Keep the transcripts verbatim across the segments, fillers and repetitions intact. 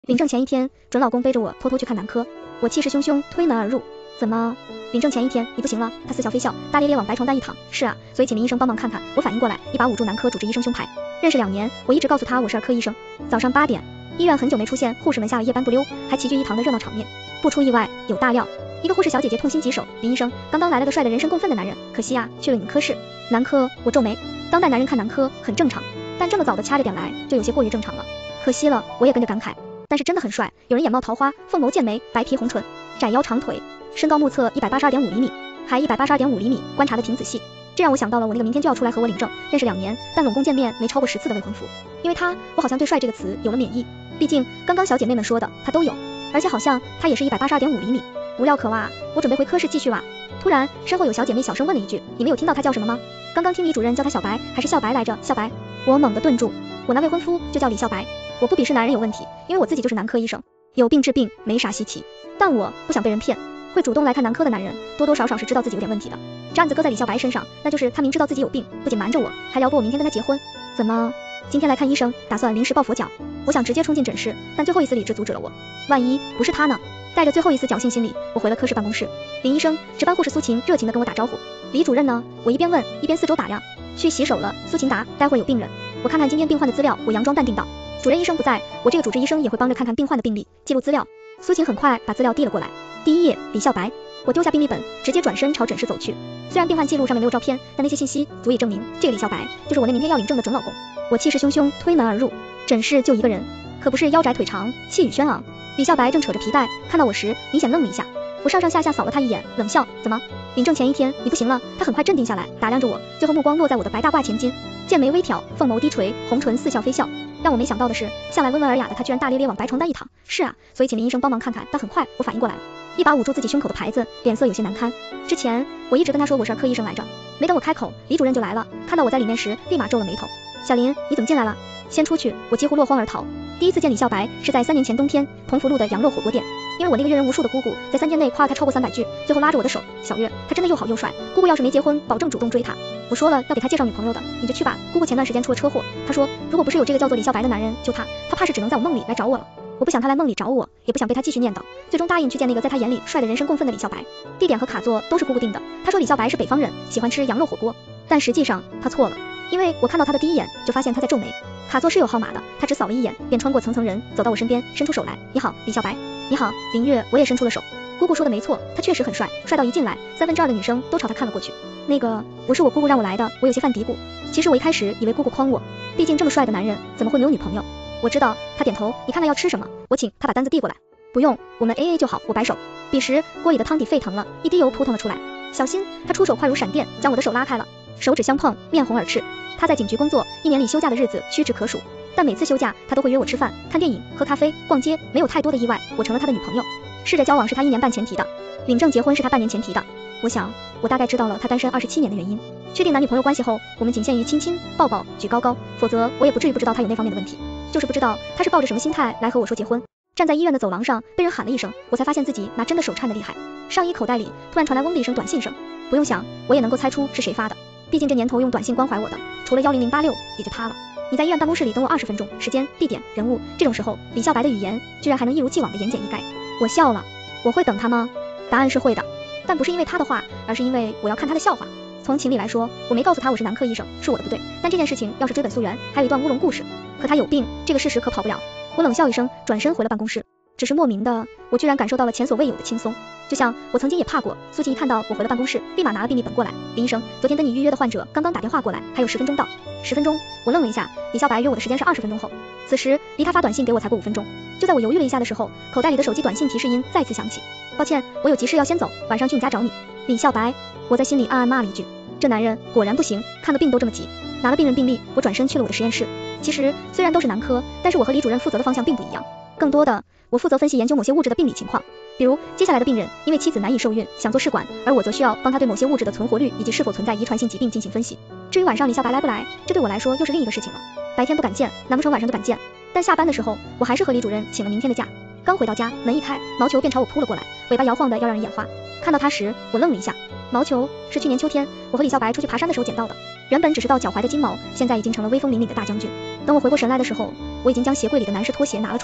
领证前一天，准老公背着我偷偷去看男科，我气势汹汹推门而入。怎么？领证前一天你不行了？他似笑非笑，大咧咧往白床单一躺。是啊，所以请林医生帮忙看看。我反应过来，一把捂住男科主治医生胸牌。认识两年，我一直告诉他我是儿科医生。早上八点，医院很久没出现，护士们下了夜班不溜，还齐聚一堂的热闹场面。不出意外，有大料。一个护士小姐姐痛心疾首，林医生，刚刚来了个帅的人神共愤的男人，可惜啊，去了你们科室。男科，我皱眉。当代男人看男科很正常，但这么早的掐着点来，就有些过于正常了。可惜了，我也跟着感慨。但是真的很帅，有人眼冒桃花，凤眸剑眉，白皮红唇，窄腰长腿，身高目测一百八十二点五厘米，还一百八十二点五厘米，观察的挺仔细。这让我想到了我那个明天就要出来和我领证，认识两年，但拢共见面没超过十次的未婚夫。因为他，我好像对帅这个词有了免疫，毕竟刚刚小姐妹们说的他都有，而且好像他也是一百八十二点五厘米。无料可挖，我准备回科室继续挖。突然身后有小姐妹小声问了一句，你们有听到他叫什么吗？刚刚听李主任叫他小白还是笑白来着？笑白。我猛地顿住，我那未婚夫就叫李笑白。我不鄙视男人有问题，因为我自己就是男科医生，有病治病没啥稀奇，但我不想被人骗。会主动来看男科的男人多多少少是知道自己有点问题的。这案子搁在李笑白身上，那就是他明知道自己有病，不仅瞒着我，还撩拨我明天跟他结婚。怎么今天来看医生，打算临时抱佛脚？我想直接冲进诊室，但最后一丝理智阻止了我。万一不是他呢？带着最后一丝侥幸心理，我回了科室办公室。林医生，值班护士苏晴热情地跟我打招呼。李主任呢？我一边问一边四周打量。去洗手了，苏晴答。待会儿有病人，我看看今天病患的资料。我佯装淡定道。主任医生不在，我这个主治医生也会帮着看看病患的病历，记录资料。苏晴很快把资料递了过来。第一页，李笑白。我丢下病历本，直接转身朝诊室走去。虽然病患记录上面没有照片，但那些信息足以证明这个李笑白就是我那明天要领证的准老公。我气势汹汹推门而入，诊室就一个人，可不是腰窄腿长，气宇轩昂。李笑白正扯着皮带，看到我时明显愣了一下。我上上下下扫了他一眼，冷笑，怎么？领证前一天你不行了？他很快镇定下来，打量着我，最后目光落在我的白大褂前襟，剑眉微挑，凤眸低垂，红唇似笑非笑。让我没想到的是，向来温文尔雅的他居然大咧咧往白床单一躺。是啊，所以请林医生帮忙看看。但很快我反应过来了，一把捂住自己胸口的牌子，脸色有些难堪。之前我一直跟他说我是儿科医生来着，没等我开口，李主任就来了，看到我在里面时立马皱了眉头。小林，你怎么进来了？先出去！我几乎落荒而逃。第一次见李笑白是在三年前冬天同福路的羊肉火锅店，因为我那个阅人无数的姑姑在三天内夸了他超过三百句，最后拉着我的手，小月，他真的又好又帅，姑姑要是没结婚，保证主动追他。我说了要给他介绍女朋友的，你就去吧。姑姑前段时间出了车祸，他说如果不是有这个叫做李笑白的男人救他，他怕是只能在我梦里来找我了。我不想他来梦里找我，也不想被他继续念叨，最终答应去见那个在他眼里帅的人神共愤的李笑白。地点和卡座都是姑姑定的，他说李笑白是北方人，喜欢吃羊肉火锅，但实际上他错了，因为我看到他的第一眼就发现他在皱眉。卡座是有号码的，他只扫了一眼，便穿过层层人，走到我身边，伸出手来。你好，李笑白。你好，林月。我也伸出了手。姑姑说的没错，他确实很帅，帅到一进来，三分之二的女生都朝他看了过去。那个，不是我姑姑让我来的，我有些犯嘀咕。其实我一开始以为姑姑诓我，毕竟这么帅的男人怎么会没有女朋友？我知道，他点头。你看看要吃什么？我请。他把单子递过来。不用，我们 A A 就好。我摆手。彼时锅里的汤底沸腾了，一滴油扑腾了出来。小心！他出手快如闪电，将我的手拉开了。手指相碰，面红耳赤。他在警局工作，一年里休假的日子屈指可数，但每次休假他都会约我吃饭、看电影、喝咖啡、逛街，没有太多的意外，我成了他的女朋友。试着交往是他一年半前提的，领证结婚是他半年前提的。我想，我大概知道了他单身二十七年的原因。确定男女朋友关系后，我们仅限于亲亲、抱抱、举高高，否则我也不至于不知道他有那方面的问题。就是不知道他是抱着什么心态来和我说结婚。站在医院的走廊上，被人喊了一声，我才发现自己拿针的手颤得厉害。上衣口袋里突然传来嗡的一声短信声，不用想，我也能够猜出是谁发的。毕竟这年头用短信关怀我的，除了幺零零八六，也就他了。你在医院办公室里等我二十分钟，时间、地点、人物，这种时候，李笑白的语言居然还能一如既往的言简意赅。我笑了，我会等他吗？答案是会的，但不是因为他的话，而是因为我要看他的笑话。从情理来说，我没告诉他我是男科医生，是我的不对。但这件事情要是追本溯源，还有一段乌龙故事。可他有病，这个事实可跑不了。我冷笑一声，转身回了办公室。只是莫名的，我居然感受到了前所未有的轻松，就像我曾经也怕过。苏晴一看到我回了办公室，立马拿了病历本过来。林医生，昨天跟你预约的患者刚刚打电话过来，还有十分钟到。十分钟？我愣了一下，李笑白约我的时间是二十分钟后。此时离他发短信给我才过五分钟。就在我犹豫了一下的时候，口袋里的手机短信提示音再次响起。抱歉，我有急事要先走，晚上去你家找你。李笑白，我在心里暗暗骂了一句，这男人果然不行，看个病都这么急。拿了病人病历，我转身去了我的实验室。其实虽然都是男科，但是我和李主任负责的方向并不一样，更多的我负责分析研究某些物质的病理情况。比如接下来的病人因为妻子难以受孕，想做试管，而我则需要帮他对某些物质的存活率以及是否存在遗传性疾病进行分析。至于晚上李笑白来不来，这对我来说又是另一个事情了。白天不敢见，难不成晚上就敢见？但下班的时候，我还是和李主任请了明天的假。刚回到家，门一开，毛球便朝我扑了过来，尾巴摇晃的要让人眼花。看到他时，我愣了一下。毛球是去年秋天我和李笑白出去爬山的时候捡到的，原本只是到脚踝的金毛，现在已经成了威风凛凛的大将军。等我回过神来的时候，我已经将鞋柜里的男士拖鞋拿了出来。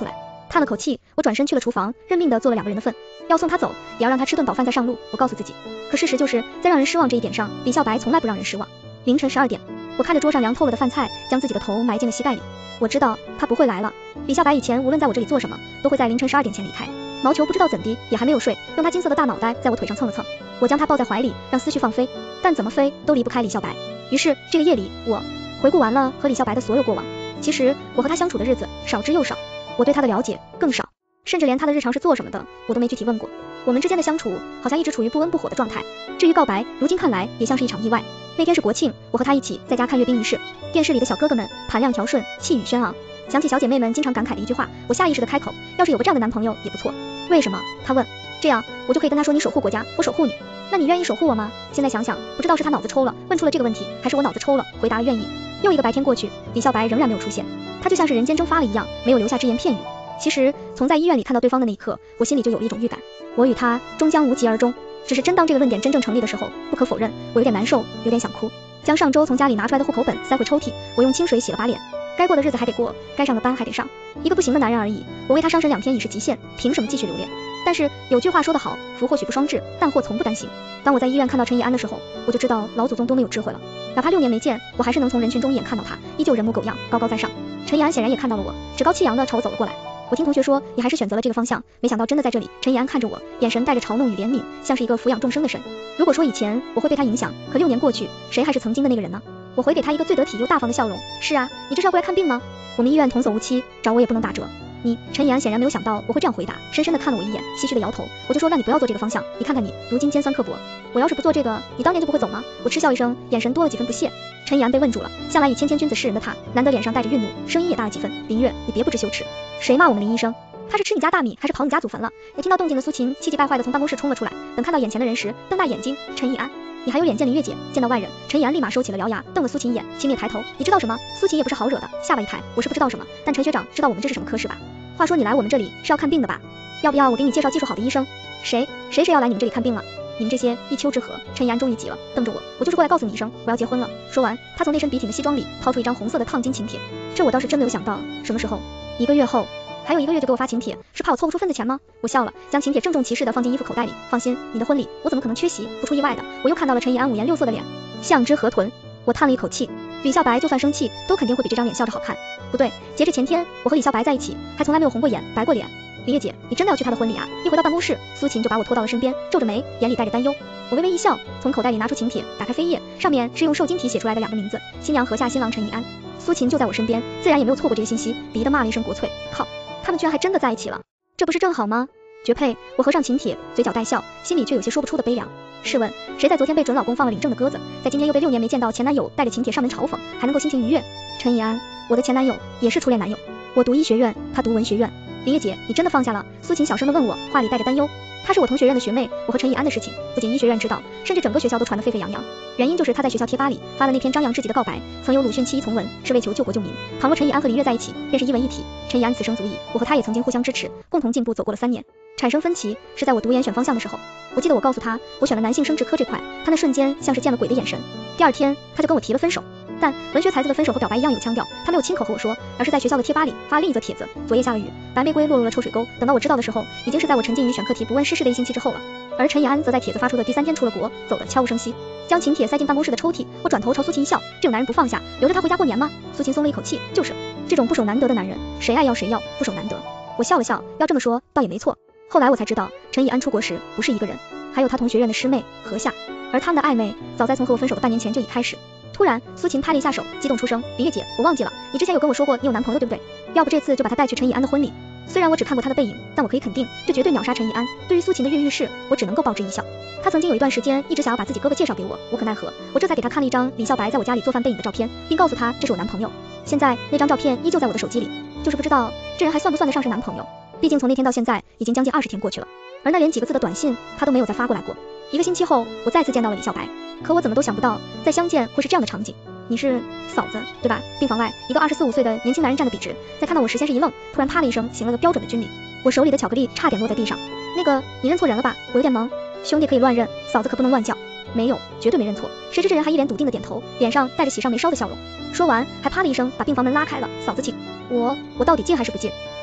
叹了口气，我转身去了厨房，认命的做了两个人的份，要送他走，也要让他吃顿饱饭再上路。我告诉自己，可事实就是在让人失望这一点上，李笑白从来不让人失望。凌晨十二点，我看着桌上凉透了的饭菜，将自己的头埋进了膝盖里。我知道他不会来了。李笑白以前无论在我这里做什么，都会在凌晨十二点前离开。毛球不知道怎地，也还没有睡，用他金色的大脑袋在我腿上蹭了蹭。我将他抱在怀里，让思绪放飞，但怎么飞都离不开李笑白。于是这个夜里，我回顾完了和李笑白的所有过往。其实我和他相处的日子少之又少，我对他的了解更少，甚至连他的日常是做什么的，我都没具体问过。我们之间的相处好像一直处于不温不火的状态。至于告白，如今看来也像是一场意外。那天是国庆，我和他一起在家看阅兵仪式，电视里的小哥哥们盘量调顺，气宇轩昂。想起小姐妹们经常感慨的一句话，我下意识的开口，要是有个这样的男朋友也不错。为什么？他问。这样我就可以跟他说，你守护国家，我守护你。那你愿意守护我吗？现在想想，不知道是他脑子抽了，问出了这个问题，还是我脑子抽了，回答了愿意。又一个白天过去，李笑白仍然没有出现，他就像是人间蒸发了一样，没有留下只言片语。其实从在医院里看到对方的那一刻，我心里就有了一种预感，我与他终将无疾而终。只是真当这个论点真正成立的时候，不可否认，我有点难受，有点想哭。将上周从家里拿出来的户口本塞回抽屉，我用清水洗了把脸。该过的日子还得过，该上的班还得上，一个不行的男人而已，我为他伤神两天已是极限，凭什么继续留恋？但是有句话说得好，福或许不双至，但祸从不单行。当我在医院看到陈怡安的时候，我就知道老祖宗多么有智慧了，哪怕六年没见，我还是能从人群中一眼看到他，依旧人模狗样，高高在上。陈怡安显然也看到了我，趾高气扬的朝我走了过来。我听同学说你还是选择了这个方向，没想到真的在这里。陈怡安看着我，眼神带着嘲弄与怜悯，像是一个抚养众生的神。如果说以前我会被他影响，可六年过去，谁还是曾经的那个人呢？我回给他一个最得体又大方的笑容。是啊，你这是要过来看病吗？我们医院童叟无欺，找我也不能打折。你，陈怡安显然没有想到我会这样回答，深深的看了我一眼，唏嘘的摇头。我就说让你不要做这个方向，你看看你，如今尖酸刻薄。我要是不做这个，你当年就不会走吗？我嗤笑一声，眼神多了几分不屑。陈怡安被问住了，向来以谦谦君子示人的他，难得脸上带着愠怒，声音也大了几分。林月，你别不知羞耻。谁骂我们林医生？他是吃你家大米，还是刨你家祖坟了？没听到动静的苏秦气急败坏的从办公室冲了出来，等看到眼前的人时，瞪大眼睛。陈怡安，你还有脸见林月姐？见到外人，陈怡安立马收起了獠牙，瞪了苏秦一眼，轻蔑抬头，你知道什么？苏秦也不是好惹的，下巴一抬，我是不知道什么，但陈学长知道我们这是什么科室吧？话说你来我们这里是要看病的吧？要不要我给你介绍技术好的医生？谁谁谁要来你们这里看病了？你们这些一丘之貉！陈怡安终于急了，瞪着我，我就是过来告诉你一声，我要结婚了。说完，他从那身笔挺的西装里掏出一张红色的烫金请帖，这我倒是真没有想到。什么时候？一个月后。还有一个月就给我发请帖，是怕我凑不出份子钱吗？我笑了，将请帖郑重其事的放进衣服口袋里。放心，你的婚礼我怎么可能缺席？不出意外的，我又看到了陈怡安五颜六色的脸，像只河豚。我叹了一口气，李笑白就算生气，都肯定会比这张脸笑着好看。不对，截至前天，我和李笑白在一起，还从来没有红过眼，白过脸。林月姐，你真的要去他的婚礼啊？一回到办公室，苏秦就把我拖到了身边，皱着眉，眼里带着担忧。我微微一笑，从口袋里拿出请帖，打开扉页，上面是用瘦金体写出来的两个名字：新娘何夏，新郎陈怡安。苏秦就在我身边，自然也没有错过这个信息，鄙夷的骂了一声国粹。靠！他们居然还真的在一起了，这不是正好吗？绝配！我合上请帖，嘴角带笑，心里却有些说不出的悲凉。试问，谁在昨天被准老公放了领证的鸽子，在今天又被六年没见到前男友带着请帖上门嘲讽，还能够心情愉悦？陈怡安，我的前男友，也是初恋男友。我读医学院，他读文学院。林月姐，你真的放下了？苏秦小声的问我，话里带着担忧。她是我同学院的学妹，我和陈怡安的事情不仅医学院知道，甚至整个学校都传得沸沸扬扬。原因就是她在学校贴吧里发了那篇张扬至极的告白，曾有鲁迅弃医从文，是为求救国救民。倘若陈怡安和林月在一起，便是一文一体。陈怡安此生足矣，我和他也曾经互相支持，共同进步走过了三年。产生分歧是在我读研选方向的时候，我记得我告诉他我选了男性生殖科这块，他那瞬间像是见了鬼的眼神。第二天他就跟我提了分手。但文学才子的分手和表白一样有腔调，他没有亲口和我说，而是在学校的贴吧里发另一则帖子。昨夜下了雨，白玫瑰落入了臭水沟。等到我知道的时候，已经是在我沉浸于选课题不问世事的一星期之后了。而陈怡安则在帖子发出的第三天出了国，走得悄无声息，将请帖塞进办公室的抽屉。我转头朝苏秦一笑，这种男人不放下，留着他回家过年吗？苏秦松了一口气，就是这种不守难得的男人，谁爱要谁要，不守难得。我笑了笑，要这么说倒也没错。后来我才知道，陈怡安出国时不是一个人，还有他同学院的师妹何夏，而他们的暧昧早在从和我分手的半年前就已开始。突然，苏秦拍了一下手，激动出声：“林月姐，我忘记了，你之前有跟我说过你有男朋友，对不对？要不这次就把他带去陈怡安的婚礼。”虽然我只看过他的背影，但我可以肯定，这绝对秒杀陈怡安。对于苏秦的跃跃欲试，我只能够报之一笑。他曾经有一段时间一直想要把自己哥哥介绍给我，无可奈何，我这才给他看了一张李笑白在我家里做饭背影的照片，并告诉他这是我男朋友。现在那张照片依旧在我的手机里，就是不知道这人还算不算得上是男朋友。毕竟从那天到现在已经将近二十天过去了，而那连几个字的短信他都没有再发过来过。一个星期后，我再次见到了李笑白，可我怎么都想不到再相见会是这样的场景。你是嫂子对吧？病房外，一个二十四五岁的年轻男人站得笔直，在看到我时先是一愣，突然啪了一声行了个标准的军礼。我手里的巧克力差点落在地上。那个，你认错人了吧？我有点懵。兄弟可以乱认，嫂子可不能乱叫。没有，绝对没认错。谁知这人还一脸笃定的点头，脸上带着喜上眉梢的笑容。说完还啪了一声把病房门拉开了。嫂子请。我我到底进还是不进？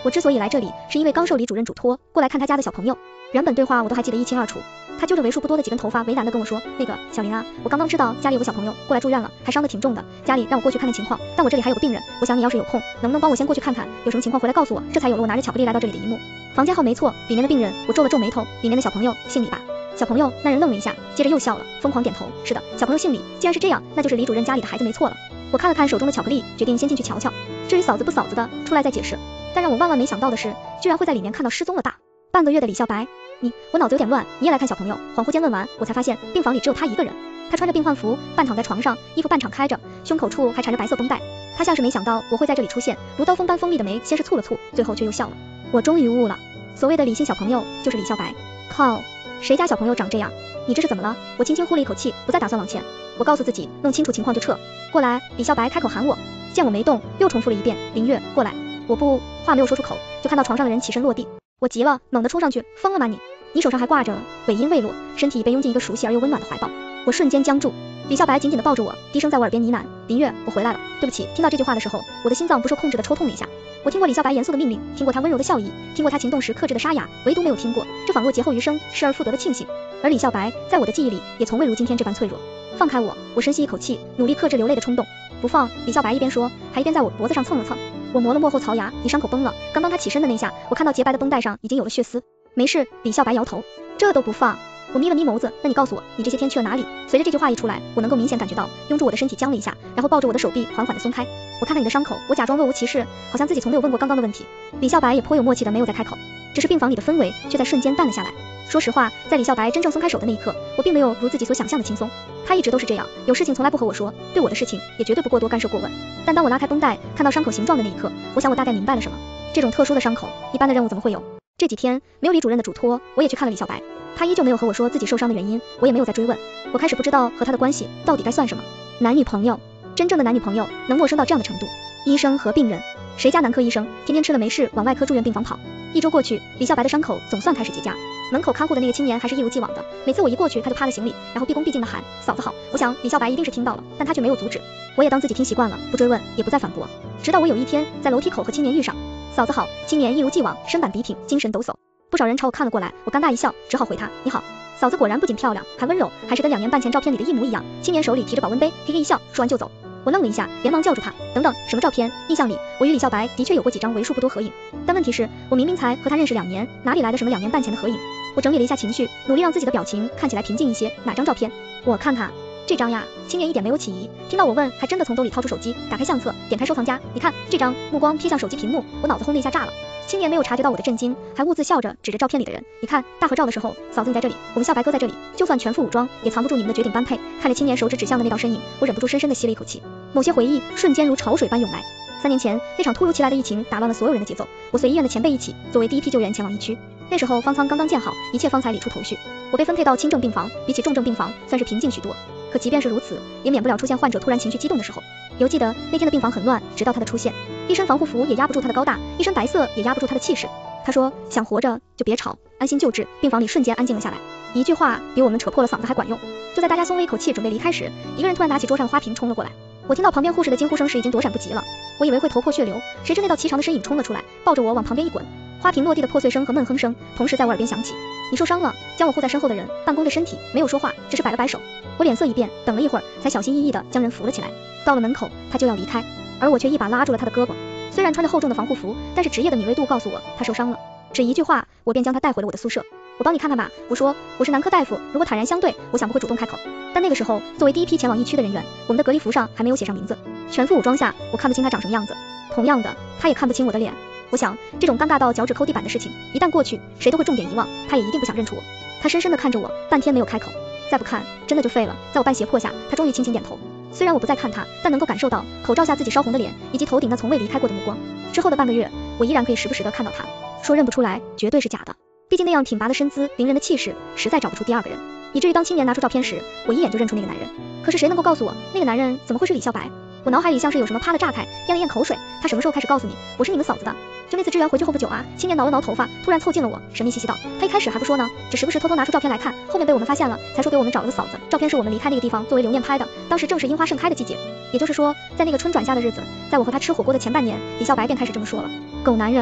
我之所以来这里，是因为刚受李主任嘱托过来看他家的小朋友。原本对话我都还记得一清二楚。他揪着为数不多的几根头发，为难的跟我说，那个小林啊，我刚刚知道家里有个小朋友过来住院了，还伤得挺重的，家里让我过去看看情况，但我这里还有个病人，我想你要是有空，能不能帮我先过去看看，有什么情况回来告诉我，这才有了我拿着巧克力来到这里的一幕。房间号没错，里面的病人，我皱了皱眉头，里面的小朋友姓李吧？小朋友那人愣了一下，接着又笑了，疯狂点头，是的，小朋友姓李，既然是这样，那就是李主任家里的孩子没错了。我看了看手中的巧克力，决定先进去瞧瞧，至于嫂子不嫂子的，出来再解释。但让我万万没想到的是，居然会在里面看到失踪了大半个月的李笑白。你，我脑子有点乱，你也来看小朋友？恍惚间问完，我才发现病房里只有他一个人。他穿着病患服，半躺在床上，衣服半敞开着，胸口处还缠着白色绷带。他像是没想到我会在这里出现，如刀锋般锋利的眉先是蹙了蹙，最后却又笑了。我终于悟了，所谓的李姓小朋友就是李笑白。靠，谁家小朋友长这样？你这是怎么了？我轻轻呼了一口气，不再打算往前。我告诉自己，弄清楚情况就撤。过来，李笑白开口喊我，见我没动，又重复了一遍，林月，过来。我不，话没有说出口，就看到床上的人起身落地。我急了，猛地冲上去，疯了吗你？你手上还挂着，尾音未落，身体已被拥进一个熟悉而又温暖的怀抱。我瞬间僵住，李笑白紧紧地抱着我，低声在我耳边呢喃，林月，我回来了，对不起。听到这句话的时候，我的心脏不受控制地抽痛了一下。我听过李笑白严肃的命令，听过他温柔的笑意，听过他情动时克制的沙哑，唯独没有听过这仿若劫后余生，失而复得的庆幸。而李笑白在我的记忆里也从未如今天这般脆弱。放开我，我深吸一口气，努力克制流泪的冲动。不放，李笑白一边说，还一边在我脖子上蹭了蹭。我磨了磨后槽牙，你伤口崩了，刚刚他起身的那下，我看到洁白的绷带上已经有了血丝。没事，李笑白摇头，这都不放。我眯了眯眸子，那你告诉我，你这些天去了哪里？随着这句话一出来，我能够明显感觉到拥住我的身体僵了一下，然后抱着我的手臂缓缓地松开。我看看你的伤口，我假装若无其事，好像自己从没有问过刚刚的问题。李笑白也颇有默契的没有再开口，只是病房里的氛围却在瞬间淡了下来。说实话，在李笑白真正松开手的那一刻，我并没有如自己所想象的轻松。他一直都是这样，有事情从来不和我说，对我的事情也绝对不过多干涉过问。但当我拉开绷带，看到伤口形状的那一刻，我想我大概明白了什么。这种特殊的伤口，一般的任务怎么会有？这几天没有李主任的嘱托，我也去看了李笑白，他依旧没有和我说自己受伤的原因，我也没有再追问。我开始不知道和他的关系到底该算什么，男女朋友，真正的男女朋友能陌生到这样的程度？医生和病人，谁家男科医生天天吃了没事往外科住院病房跑？一周过去，李笑白的伤口总算开始结痂。门口看护的那个青年还是一如既往的，每次我一过去，他就趴在行李，然后毕恭毕敬的喊嫂子好。我想李笑白一定是听到了，但他却没有阻止。我也当自己听习惯了，不追问，也不再反驳。直到我有一天在楼梯口和青年遇上，嫂子好。青年一如既往，身板笔挺，精神抖擞。不少人朝我看了过来，我尴尬一笑，只好回他你好。嫂子果然不仅漂亮，还温柔，还是跟两年半前照片里的一模一样。青年手里提着保温杯，嘿嘿一笑，说完就走。我愣了一下，连忙叫住他，等等，什么照片？印象里我与李笑白的确有过几张为数不多合影，但问题是，我明明才和他认识两年，哪里来的什么两年半前的合影？我整理了一下情绪，努力让自己的表情看起来平静一些。哪张照片？我看看，这张呀。青年一点没有起疑，听到我问，还真的从兜里掏出手机，打开相册，点开收藏夹，你看这张，目光瞥向手机屏幕，我脑子轰的一下炸了。青年没有察觉到我的震惊，还兀自笑着指着照片里的人，你看大合照的时候，嫂子你在这里，我们笑白哥在这里，就算全副武装，也藏不住你们的绝顶般配。看着青年手指指向的那道身影，我忍不住深深的吸了一口气，某些回忆瞬间如潮水般涌来。三年前那场突如其来的疫情打乱了所有人的节奏，我随医院的前辈一起，作为第一批救援前往疫区。那时候方舱刚刚建好，一切方才理出头绪，我被分配到轻症病房，比起重症病房算是平静许多。可即便是如此，也免不了出现患者突然情绪激动的时候。犹记得那天的病房很乱，直到他的出现，一身防护服也压不住他的高大，一身白色也压不住他的气势。他说想活着就别吵，安心救治。病房里瞬间安静了下来，一句话比我们扯破了嗓子还管用。就在大家松了一口气准备离开时，一个人突然拿起桌上的花瓶冲了过来。我听到旁边护士的惊呼声时已经躲闪不及了，我以为会头破血流，谁知那道颀长的身影冲了出来，抱着我往旁边一滚。花瓶落地的破碎声和闷哼声同时在我耳边响起。你受伤了。将我护在身后的人半弓着身体，没有说话，只是摆了摆手。我脸色一变，等了一会儿才小心翼翼地将人扶了起来。到了门口，他就要离开，而我却一把拉住了他的胳膊。虽然穿着厚重的防护服，但是职业的敏锐度告诉我他受伤了。只一句话，我便将他带回了我的宿舍。我帮你看看吧，我说我是男科大夫，如果坦然相对，我想不会主动开口。但那个时候，作为第一批前往疫区的人员，我们的隔离服上还没有写上名字。全副武装下，我看不清他长什么样子。同样的，他也看不清我的脸。我想，这种尴尬到脚趾抠地板的事情，一旦过去，谁都会重点遗忘，他也一定不想认出我。他深深地看着我，半天没有开口。再不看，真的就废了。在我半胁迫下，他终于轻轻点头。虽然我不再看他，但能够感受到口罩下自己烧红的脸，以及头顶那从未离开过的目光。之后的半个月，我依然可以时不时地看到他。说认不出来，绝对是假的。毕竟那样挺拔的身姿，凌人的气势，实在找不出第二个人。以至于当青年拿出照片时，我一眼就认出那个男人。可是谁能够告诉我，那个男人怎么会是李笑白？我脑海里像是有什么啪的炸开，咽了咽口水。他什么时候开始告诉你，我是你们嫂子的？就那次支援回去后不久啊。青年挠了挠头发，突然凑近了我，神秘兮兮道，他一开始还不说呢，只时不时偷偷拿出照片来看，后面被我们发现了，才说给我们找了个嫂子。照片是我们离开那个地方作为留念拍的，当时正是樱花盛开的季节。也就是说，在那个春转夏的日子，在我和他吃火锅的前半年，李笑白便开始这么说了。狗男人，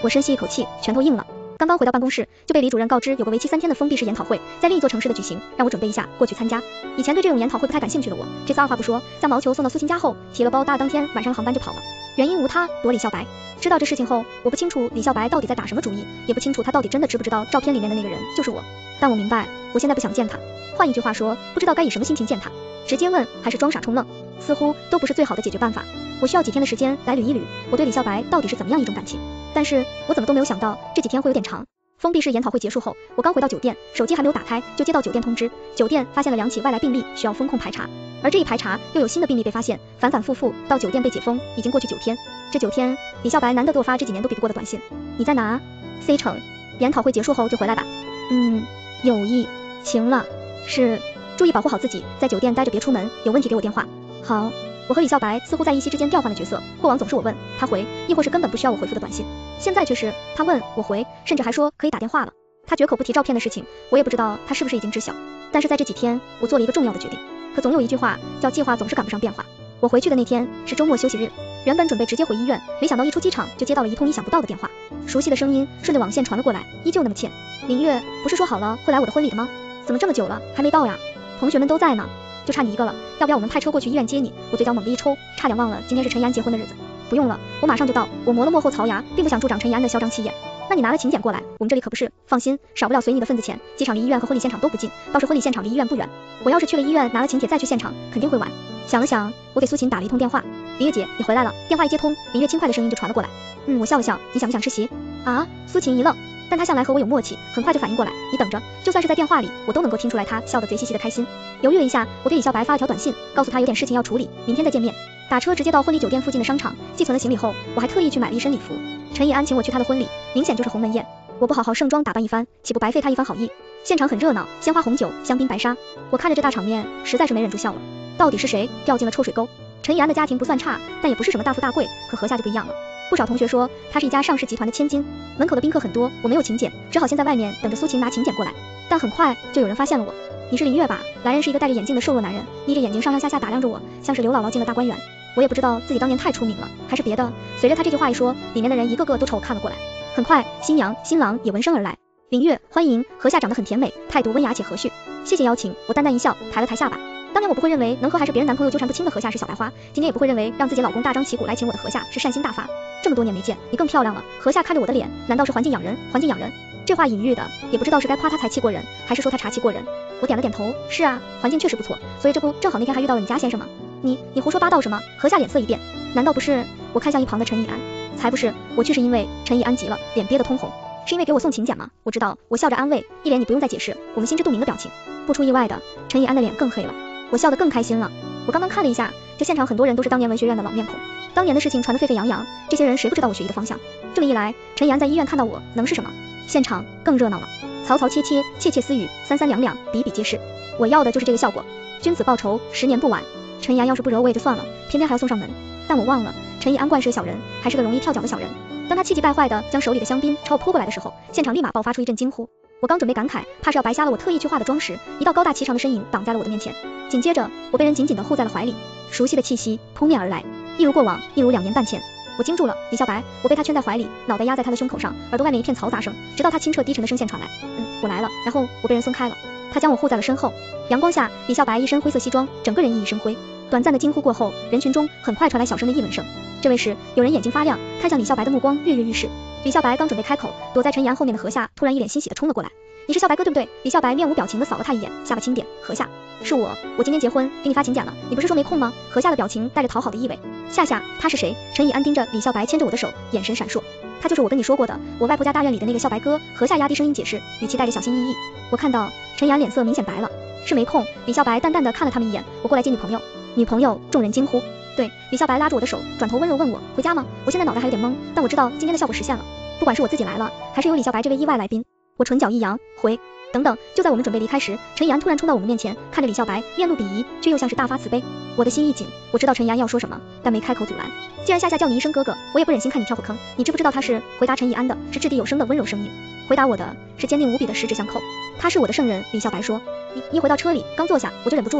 我深吸一口气，拳头硬了。刚刚回到办公室，就被李主任告知有个为期三天的封闭式研讨会在另一座城市的举行，让我准备一下过去参加。以前对这种研讨会不太感兴趣的我，这次二话不说，将毛球送到苏欣家后，提了包搭当天晚上航班就跑了。原因无他，躲李笑白。知道这事情后，我不清楚李笑白到底在打什么主意，也不清楚他到底真的知不知道照片里面的那个人就是我。但我明白，我现在不想见他。换一句话说，不知道该以什么心情见他，直接问还是装傻充愣，似乎都不是最好的解决办法。我需要几天的时间来捋一捋我对李笑白到底是怎么样一种感情。但是我怎么都没有想到这几天会有点长。封闭式研讨会结束后，我刚回到酒店，手机还没有打开，就接到酒店通知，酒店发现了两起外来病例，需要封控排查。而这一排查又有新的病例被发现，反反复复到酒店被解封，已经过去九天。这九天，李笑白难得给我发这几年都比不过的短信。你在哪 ？C 城。研讨会结束后就回来吧。嗯，有意。行了。是。注意保护好自己，在酒店待着别出门，有问题给我电话。好。我和李笑白似乎在一夕之间调换了角色，过往总是我问他回，亦或是根本不需要我回复的短信，现在却是他问我回，甚至还说可以打电话了。他绝口不提照片的事情，我也不知道他是不是已经知晓。但是在这几天，我做了一个重要的决定。可总有一句话叫计划总是赶不上变化。我回去的那天是周末休息日，原本准备直接回医院，没想到一出机场就接到了一通意想不到的电话，熟悉的声音顺着网线传了过来，依旧那么欠。林月，不是说好了会来我的婚礼的吗？怎么这么久了还没到呀？同学们都在呢。就差你一个了，要不要我们派车过去医院接你？我嘴角猛地一抽，差点忘了今天是陈怡安结婚的日子。不用了，我马上就到。我磨了磨后槽牙，并不想助长陈怡安的嚣张气焰。那你拿了请柬过来，我们这里可不是。放心，少不了随你的份子钱。机场离医院和婚礼现场都不近，倒是婚礼现场离医院不远。我要是去了医院拿了请帖再去现场，肯定会晚。想了想，我给苏琴打了一通电话。林月姐，你回来了。电话一接通，林月轻快的声音就传了过来。嗯，我笑了笑，你想不想吃席？啊？苏琴一愣。但他向来和我有默契，很快就反应过来。你等着，就算是在电话里，我都能够听出来他笑得贼兮兮的开心。犹豫了一下，我给李笑白发了条短信，告诉他有点事情要处理，明天再见面。打车直接到婚礼酒店附近的商场，寄存了行李后，我还特意去买了一身礼服。陈以安请我去他的婚礼，明显就是鸿门宴。我不好好盛装打扮一番，岂不白费他一番好意？现场很热闹，鲜花红酒，香槟白沙。我看着这大场面，实在是没忍住笑了。到底是谁掉进了臭水沟？陈以安的家庭不算差，但也不是什么大富大贵，可何夏就不一样了。不少同学说他是一家上市集团的千金，门口的宾客很多，我没有请柬，只好先在外面等着苏琴拿请柬过来。但很快就有人发现了我。你是林月吧？来人是一个戴着眼镜的瘦弱男人，眯着眼睛上上下下打量着我，像是刘姥姥进了大观园。我也不知道自己当年太出名了，还是别的。随着他这句话一说，里面的人一个个都朝我看了过来。很快，新娘新郎也闻声而来。林月，欢迎。何夏长得很甜美，态度温雅且和煦。谢谢邀请，我淡淡一笑，抬了抬下巴。当年我不会认为能和还是别人男朋友纠缠不清的何夏是小白花，今天也不会认为让自己老公大张旗鼓来请我的何夏是善心大发。这么多年没见，你更漂亮了。何夏看着我的脸，难道是环境养人？环境养人，这话隐喻的也不知道是该夸他才气过人，还是说他茶气过人。我点了点头，是啊，环境确实不错，所以这不正好那天还遇到了你家先生吗？你你胡说八道什么？何夏脸色一变，难道不是？我看向一旁的陈以安，才不是，我去是因为陈以安急了，脸憋得通红，是因为给我送请柬吗？我知道，我笑着安慰，一脸你不用再解释，我们心知肚明的表情。不出意外的，陈以安的脸更黑了，我笑得更开心了。我刚刚看了一下，这现场很多人都是当年文学院的老面孔，当年的事情传得沸沸扬扬，这些人谁不知道我学医的方向？这么一来，陈以安在医院看到我能是什么？现场更热闹了，嘈嘈切切，窃窃私语，三三两两，比比皆是。我要的就是这个效果，君子报仇，十年不晚。陈以安要是不惹我也就算了，偏偏还要送上门。但我忘了，陈以安惯是个小人，还是个容易跳脚的小人。当他气急败坏的将手里的香槟朝我泼过来的时候，现场立马爆发出一阵惊呼。我刚准备感慨，怕是要白瞎了我特意去化的妆时，一道高大颀长的身影挡在了我的面前。紧接着，我被人紧紧地护在了怀里，熟悉的气息扑面而来，一如过往，一如两年半前。我惊住了，李笑白，我被他圈在怀里，脑袋压在他的胸口上，耳朵外面一片嘈杂声，直到他清澈低沉的声线传来，嗯，我来了。然后我被人松开了，他将我护在了身后。阳光下，李笑白一身灰色西装，整个人熠熠生辉。短暂的惊呼过后，人群中很快传来小声的议论声。这位时，有人眼睛发亮，看向李笑白的目光跃跃欲试。李笑白刚准备开口，躲在陈岩后面的何夏突然一脸欣喜地冲了过来。你是笑白哥对不对？李笑白面无表情地扫了他一眼，下巴轻点。何夏，是我，我今天结婚，给你发请柬了，你不是说没空吗？何夏的表情带着讨好的意味。夏夏，他是谁？陈以安盯着李笑白牵着我的手，眼神闪烁。他就是我跟你说过的，我外婆家大院里的那个笑白哥。何夏压低声音解释，语气带着小心翼翼。我看到陈以安脸色明显白了，是没空。李笑白淡淡地看了他们一眼，我过来接女朋友。女朋友，众人惊呼。对，李笑白拉住我的手，转头温柔问我，回家吗？我现在脑袋还有点懵，但我知道今天的效果实现了，不管是我自己来了，还是有李笑白这位意外来宾。我唇角一扬，回。等等，就在我们准备离开时，陈以安突然冲到我们面前，看着李笑白，面露鄙夷，却又像是大发慈悲。我的心一紧，我知道陈以安要说什么，但没开口阻拦。既然夏夏叫你一声哥哥，我也不忍心看你跳火坑。你知不知道他是？回答陈以安的是掷地有声的温柔声音，回答我的是坚定无比的十指相扣。他是我的圣人。李笑白说。一一回到车里，刚坐下，我就忍不住了。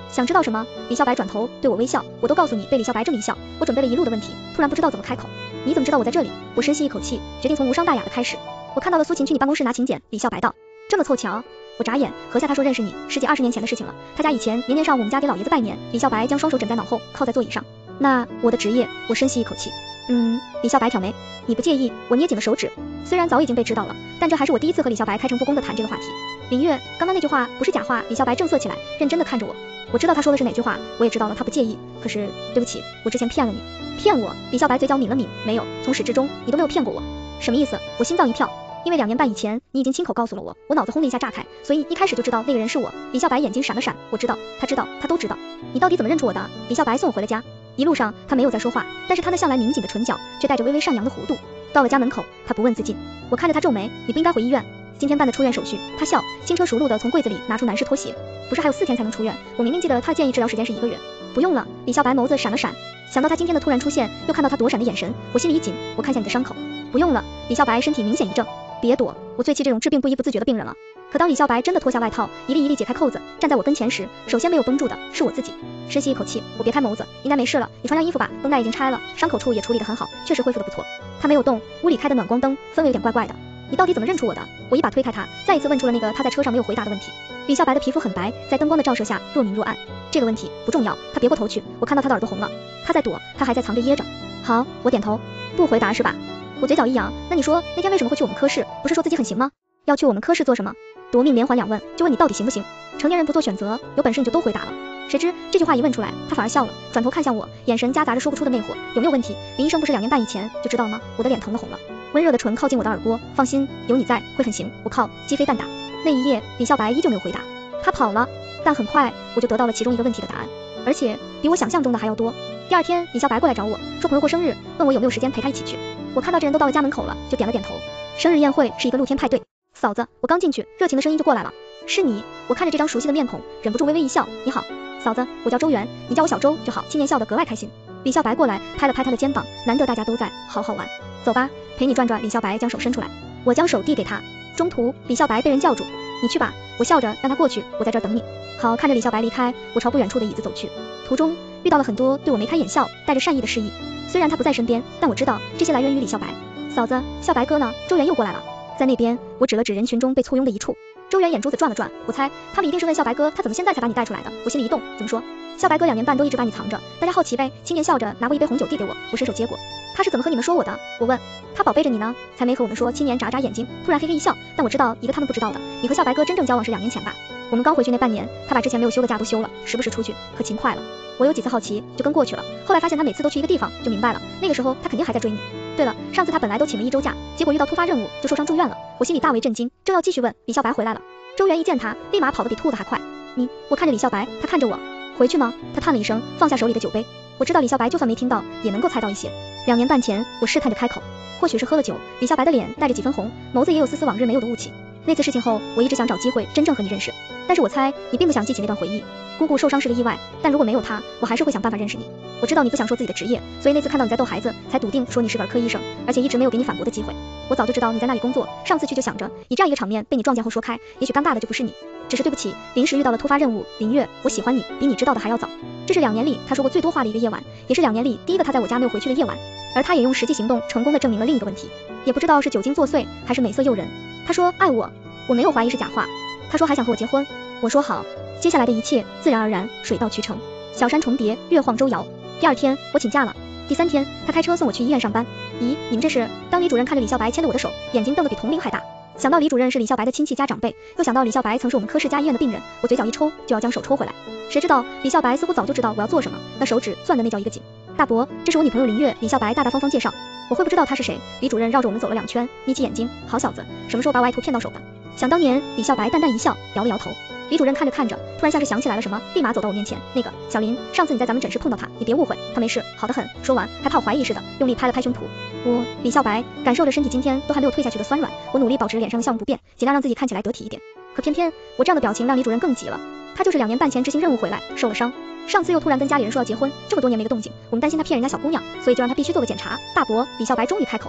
想知道什么？李笑白转头对我微笑，我都告诉你。被李笑白这么一笑，我准备了一路的问题，突然不知道怎么开口。你怎么知道我在这里？我深吸一口气，决定从无伤大雅的开始。我看到了苏秦去你办公室拿请柬。李笑白道，这么凑巧？我眨眼，合下他说认识你，十几二十年前的事情了。他家以前年年上我们家给老爷子拜年。李笑白将双手枕在脑后，靠在座椅上。那我的职业？我深吸一口气。嗯，李笑白挑眉，你不介意？我捏紧了手指。虽然早已经被知道了，但这还是我第一次和李笑白开诚布公的谈这个话题。林月，刚刚那句话不是假话。李笑白正色起来，认真的看着我。我知道他说的是哪句话，我也知道了他不介意。可是对不起，我之前骗了你。骗我？李笑白嘴角抿了抿，没有，从始至终你都没有骗过我。什么意思？我心脏一跳。因为两年半以前你已经亲口告诉了我，我脑子轰的一下炸开，所以一开始就知道那个人是我。李笑白眼睛闪了闪，我知道，他知道，他都知道。你到底怎么认出我的？李笑白送我回了家，一路上他没有再说话，但是他那向来抿紧的唇角却带着微微上扬的弧度。到了家门口，他不问自尽。我看着他皱眉，你不应该回医院，今天办的出院手续。他笑，轻车熟路的从柜子里拿出男士拖鞋。不是还有四天才能出院？我明明记得他的建议治疗时间是一个月。不用了。李笑白眸子闪了闪，想到他今天的突然出现，又看到他躲闪的眼神，我心里一紧。我看向你的伤口。不用了。李笑白身体明显一怔，别躲，我最气这种治病不医不自觉的病人了。可当李笑白真的脱下外套，一粒一粒解开扣子，站在我跟前时，首先没有绷住的是我自己。深吸一口气，我别开眸子，应该没事了，你穿上衣服吧，绷带已经拆了，伤口处也处理得很好，确实恢复得不错。他没有动，屋里开的暖光灯，氛围有点怪怪的。你到底怎么认出我的？我一把推开他，再一次问出了那个他在车上没有回答的问题。李笑白的皮肤很白，在灯光的照射下若明若暗。这个问题不重要。他别过头去，我看到他的耳朵红了。他在躲，他还在藏着掖着。好，我点头，不回答是吧？我嘴角一扬，那你说那天为什么会去我们科室？不是说自己很行吗？要去我们科室做什么？夺命连环两问，就问你到底行不行？成年人不做选择，有本事你就都回答了。谁知这句话一问出来，他反而笑了，转头看向我，眼神夹杂着说不出的魅惑。有没有问题？林医生不是两年半以前就知道了吗？我的脸疼得红了，温热的唇靠近我的耳郭，放心，有你在，会很行。我靠，鸡飞蛋打。那一夜，李笑白依旧没有回答，他跑了。但很快我就得到了其中一个问题的答案，而且比我想象中的还要多。第二天，李笑白过来找我，说朋友过生日，问我有没有时间陪他一起去。我看到这人都到了家门口了，就点了点头。生日宴会是一个露天派对。嫂子，我刚进去，热情的声音就过来了。是你？我看着这张熟悉的面孔，忍不住微微一笑。你好，嫂子，我叫周媛，你叫我小周就好。青年笑得格外开心。李笑白过来拍了拍他的肩膀，难得大家都在，好好玩。走吧，陪你转转。李笑白将手伸出来，我将手递给他。中途，李笑白被人叫住，你去吧。我笑着让他过去，我在这儿等你。好，看着李笑白离开，我朝不远处的椅子走去。途中遇到了很多对我眉开眼笑、带着善意的示意。虽然他不在身边，但我知道这些来源于李笑白。嫂子，笑白哥呢？周媛又过来了，在那边。我指了指人群中被簇拥的一处。周媛眼珠子转了转，我猜他们一定是问笑白哥他怎么现在才把你带出来的。我心里一动，怎么说？笑白哥两年半都一直把你藏着，大家好奇呗。青年笑着拿过一杯红酒递给我，我伸手接过。他是怎么和你们说我的？我问。他宝贝着你呢，才没和我们说。青年眨眨眼睛，突然嘿嘿一笑。但我知道一个他们不知道的，你和笑白哥真正交往是两年前吧？我们刚回去那半年，他把之前没有休的假都休了，时不时出去，可勤快了。我有几次好奇，就跟过去了。后来发现他每次都去一个地方，就明白了，那个时候他肯定还在追你。对了，上次他本来都请了一周假，结果遇到突发任务就受伤住院了。我心里大为震惊，正要继续问，李笑白回来了。周媛一见他，立马跑得比兔子还快。你……我看着李笑白，他看着我。回去吗？他叹了一声，放下手里的酒杯。我知道李笑白就算没听到，也能够猜到一些。两年半前，我试探着开口，或许是喝了酒，李笑白的脸带着几分红，眸子也有丝丝往日没有的雾气。那次事情后，我一直想找机会真正和你认识，但是我猜你并不想记起那段回忆。姑姑受伤是个意外，但如果没有他，我还是会想办法认识你。我知道你不想说自己的职业，所以那次看到你在逗孩子，才笃定说你是个儿科医生，而且一直没有给你反驳的机会。我早就知道你在那里工作，上次去就想着以这样一个场面被你撞见后说开，也许尴尬的就不是你。只是对不起，临时遇到了突发任务。林月，我喜欢你，比你知道的还要早。这是两年里他说过最多话的一个夜晚，也是两年里第一个他在我家没有回去的夜晚。而他也用实际行动成功的证明了另一个问题，也不知道是酒精作祟还是美色诱人。他说爱我，我没有怀疑是假话。他说还想和我结婚，我说好。接下来的一切自然而然，水到渠成。小山重叠，月晃周摇。第二天我请假了，第三天他开车送我去医院上班。咦，你们这是？当李主任看着李笑白牵着我的手，眼睛瞪得比铜铃还大。想到李主任是李笑白的亲戚加长辈，又想到李笑白曾是我们科室加医院的病人，我嘴角一抽，就要将手抽回来。谁知道李笑白似乎早就知道我要做什么，那手指攥的那叫一个紧。大伯，这是我女朋友林月。李笑白大大方方介绍。我会不知道她是谁？李主任绕着我们走了两圈，眯起眼睛，好小子，什么时候把我爱徒骗到手的？想当年，李笑白淡淡一笑，摇了摇头。李主任看着看着，突然像是想起来了什么，立马走到我面前。那个小林，上次你在咱们诊室碰到他，你别误会，他没事，好得很。说完，还怕我怀疑似的，用力拍了拍胸脯。我李笑白感受着身体今天都还没有退下去的酸软，我努力保持脸上的笑容不变，尽量让自己看起来得体一点。可偏偏我这样的表情让李主任更急了。他就是两年半前执行任务回来，受了伤，上次又突然跟家里人说要结婚，这么多年没个动静，我们担心他骗人家小姑娘，所以就让他必须做个检查。大伯，李笑白终于开口了。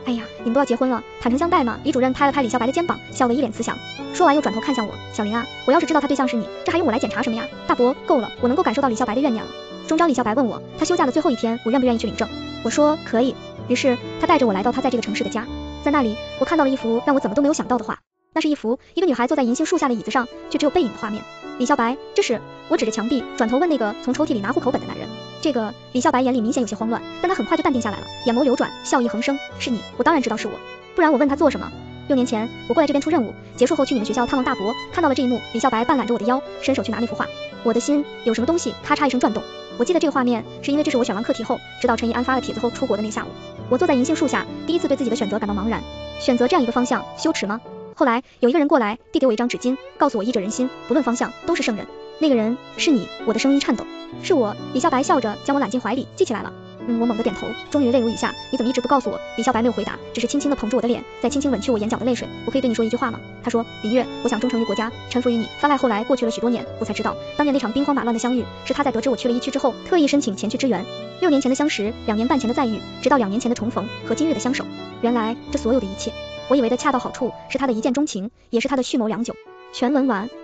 哎呀，你们都要结婚了，坦诚相待嘛。李主任拍了拍李小白的肩膀，笑得一脸慈祥。说完又转头看向我，小林啊，我要是知道他对象是你，这还用我来检查什么呀？大伯，够了，我能够感受到李小白的怨念了。终朝李小白问我，他休假的最后一天，我愿不愿意去领证？我说可以。于是他带着我来到他在这个城市的家，在那里我看到了一幅让我怎么都没有想到的画。那是一幅一个女孩坐在银杏树下的椅子上，却只有背影的画面。李小白，这是？我指着墙壁，转头问那个从抽屉里拿户口本的男人。这个李小白眼里明显有些慌乱，但他很快就淡定下来了，眼眸流转，笑意横生。是你，我当然知道是我，不然我问他做什么？六年前我过来这边出任务，结束后去你们学校探望大伯，看到了这一幕。李小白半揽着我的腰，伸手去拿那幅画，我的心有什么东西咔嚓一声转动。我记得这个画面，是因为这是我选完课题后，直到陈怡安发了帖子后出国的那个下午，我坐在银杏树下，第一次对自己的选择感到茫然。选择这样一个方向，羞耻吗？后来有一个人过来，递给我一张纸巾，告诉我医者仁心，不论方向都是圣人。那个人是你，我的声音颤抖。是我。李小白笑着将我揽进怀里，记起来了。嗯，我猛地点头，终于泪如雨下。你怎么一直不告诉我？李小白没有回答，只是轻轻地捧住我的脸，再轻轻吻去我眼角的泪水。我可以对你说一句话吗？他说，林月，我想忠诚于国家，臣服于你。翻来后来过去了许多年，我才知道，当年那场兵荒马乱的相遇，是他在得知我去了疫区之后，特意申请前去支援。六年前的相识，两年半前的再遇，直到两年前的重逢和今日的相守。原来这所有的一切，我以为的恰到好处，是他的一见钟情，也是他的蓄谋良久。全文完。